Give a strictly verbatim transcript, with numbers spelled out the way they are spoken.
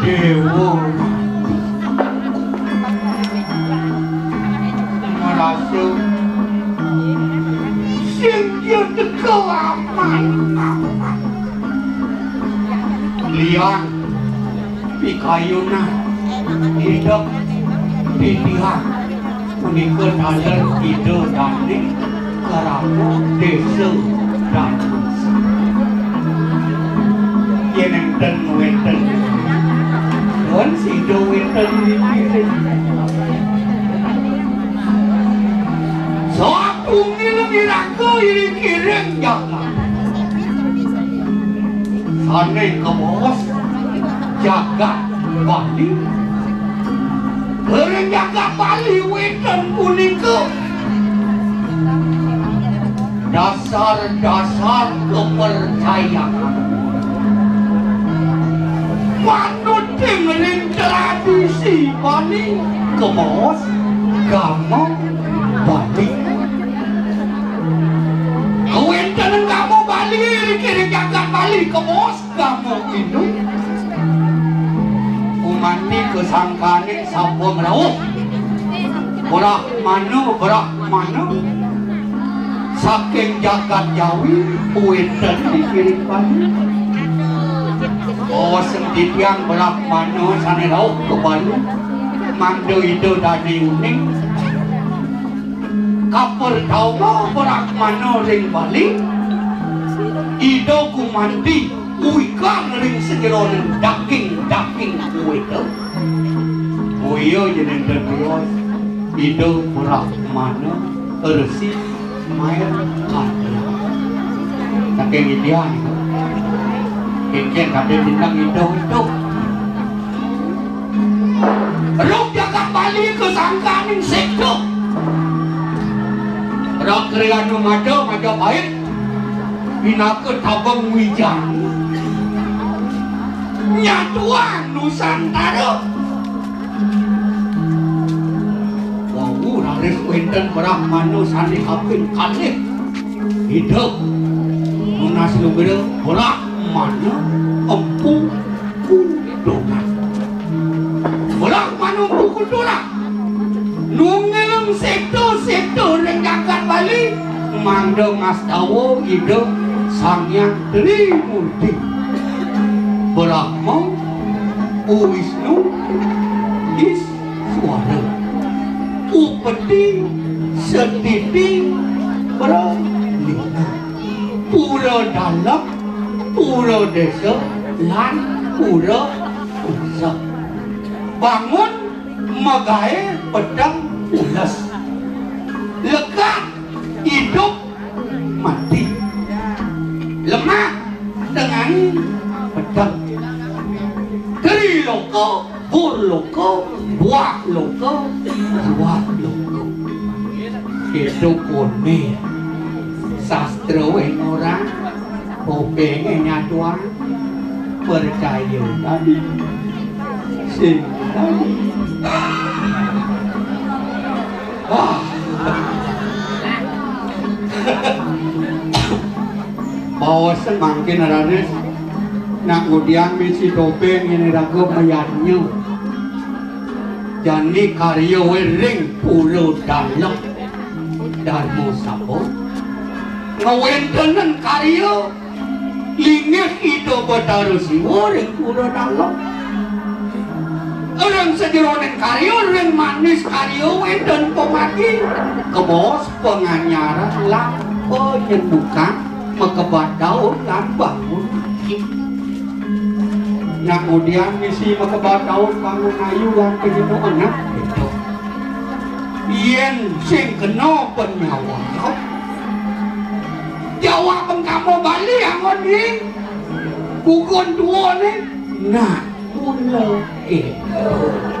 dewa merasa sing dia teko aman lian pikayuna hidup pilihan menikah dalam hidup dari keramu desa dan bangsa yang enten wenten dan si do wenten ini satu nilai niraku ini kirim jangan sana ke bos jaga Bali orang jaga Bali wenten punika dasar-dasar kepercayaan manut dengan tradisi Bali kemos kamu Bali wenten kamu Bali kira jaga Bali kemos kamu itu umani kesangkane sapa merawuh berak manu berak manu saking jagat Jawi wenten dikirim Bali oh sendirian berak manu sana rauh ke Bali mando itu dari uning kapal tauma berak manu ring Bali ido kumandi uikan ring sejeronen daging-daging itu uyo jeneng terbios ido berak manu ersi main kaya saking idean itu kikian kade bintang itu itu rok jaga Bali kesangkanin sekto rok krianu majo majo baik binaka tabang wijang nyatuan Nusantara wau raris wenten berak manu sani kapin kalih hidup munas lugere berak manu empu kudonan berak manu empu kudonan nungeleng sektor-sektor yang jagat Bali mangdo ngastawo hidup Sangyang Trimurti Brahma Wisnu Iswara Upeti Setiti Pralina Pura dalam Pura desa lan Pura usa bangun magae pedang ulas lekat hidup mati lemah dengan pedang keri loko bur loko buah loko buah loko itu kone sastra yang orang popengnya nyatuan percaya tadi sing tadi wah bawa semakin ranis nak kemudian misi topeng ini ragu mayatnya jadi karya wering pulau dalam Darmo Sabo ngawenten karya ingin itu betarusi wering pulau dalam orang sejeronen karya orang manis karya wenten pemati kebos penganyaran lah penyendukan mekebat daun dan bangun nah kemudian misi mekebat daun bangun ayu dan penyeduh anak itu yen sing kena penyawa jawaban kamu Bali yang ini bukan dua nih nah pula itu